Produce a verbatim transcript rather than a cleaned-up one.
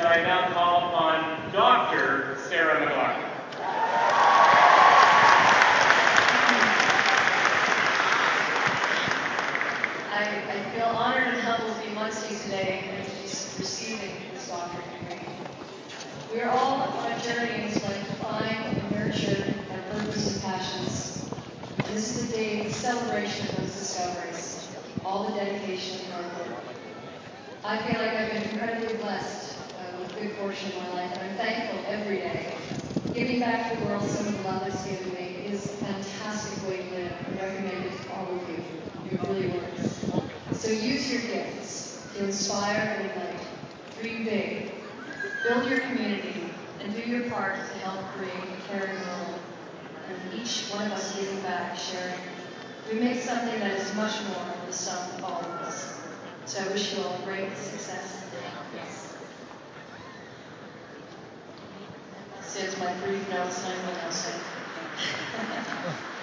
so I now call upon Doctor Sarah McLaughlin. I, I feel honored and humbled to be amongst you today and to be receiving this doctorate degree. We are all on a journey in life to find and nurture our purpose and passions. And this is a day of celebration of those discoveries, all the dedication and hard work. I feel like I've been incredibly blessed uh, with good fortune in my life, and I'm thankful every day. Giving back to the world some of the love that's given me is a fantastic way to live. I recommend it to all of you. It really works. So use your gifts to inspire and ignite. Dream big. Build your community and do your part to help create a caring world. And each one of us giving back, sharing, we make something that is much more than the sum of all of us. So I wish you all great success and happiness. So it's my brief notes, and I'm going to say.